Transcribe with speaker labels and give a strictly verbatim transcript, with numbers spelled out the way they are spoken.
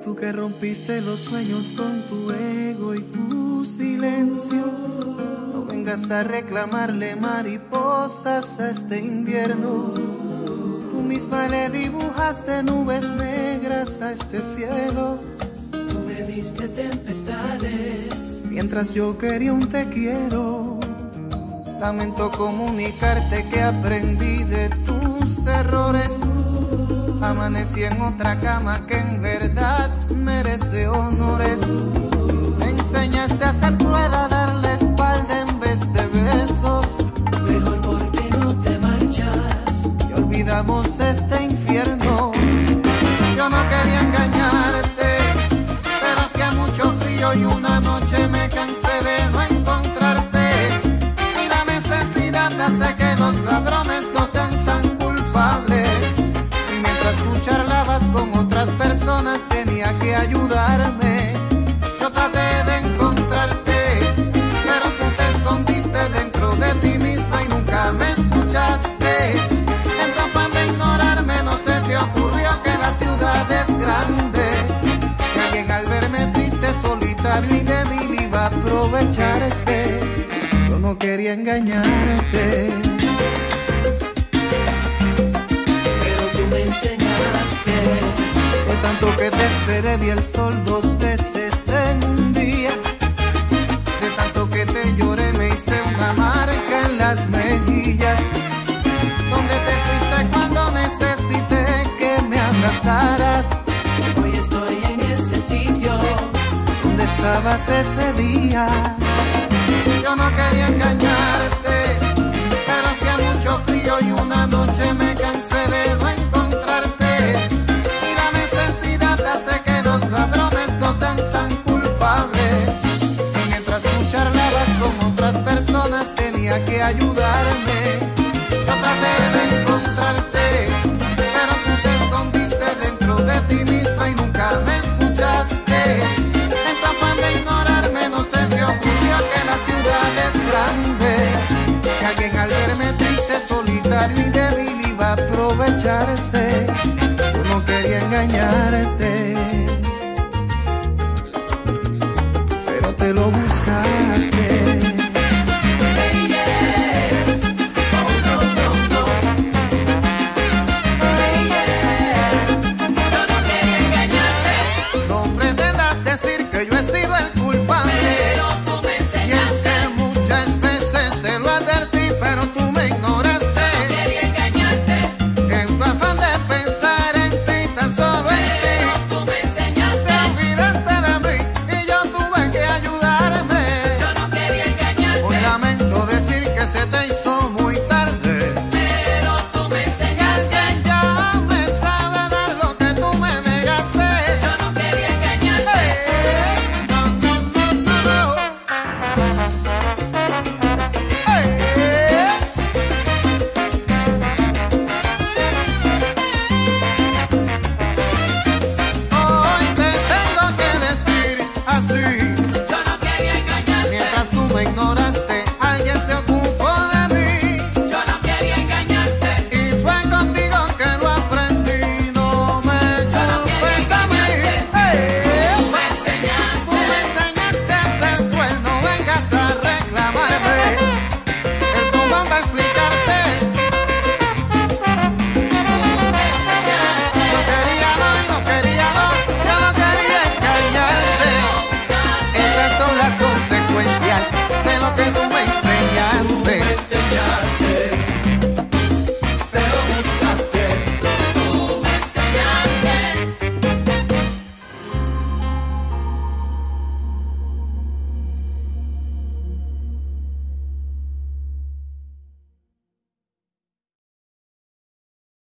Speaker 1: Tú que rompiste los sueños con tu ego y tu silencio, no vengas a reclamarle mariposas a este invierno. Tú misma le dibujaste nubes negras a este cielo.
Speaker 2: Tú me diste tempestades
Speaker 1: mientras yo quería un te quiero. Lamento comunicarte que aprendí de tus errores. Amanecí en otra cama que en verdad merece honores. Me enseñaste a ser cruel, a darle espalda en vez de besos.
Speaker 2: Mejor porque no te marchas
Speaker 1: Y olvidamos este infierno. Yo no quería engañarte, pero hacía mucho frío y una noche me cansé de no encontrarte. Y la necesidad hace que los ladrones no sean tan culpables. Y mientras tú charlabas con otras personas tenía que ayudarme. Yo traté de encontrarte, pero tú te escondiste dentro de ti misma y nunca me escuchaste. En tu afán de ignorarme no se te ocurrió que la ciudad es grande, que alguien al verme triste, solitario y débil iba a aprovecharse. Yo no quería engañarte,
Speaker 2: pero tú me enseñaste.
Speaker 1: de tanto que te esperé vi el sol dos veces en un día. De tanto que te lloré me hice una marca en las mejillas. Donde te fuiste cuando necesité que me abrazaras.
Speaker 2: Hoy estoy en ese sitio.
Speaker 1: ¿Dónde estabas ese día? Yo no quería engañarte, pero hacía mucho frío y una noche me cansé de no encontrarte. Y la necesidad hace que los ladrones no sean tan culpables. Y mientras tú charlabas con otras personas tenía que ayudarme. Yo traté de encontrarte, pero tú te escondiste dentro de ti misma y nunca me escuchaste. En tu afán de ignorarme no se te ocurrió que la ciudad es grande, que alguien al verme triste, solitario y débil iba a aprovecharse. Yo no quería engañarte, pero te lo juro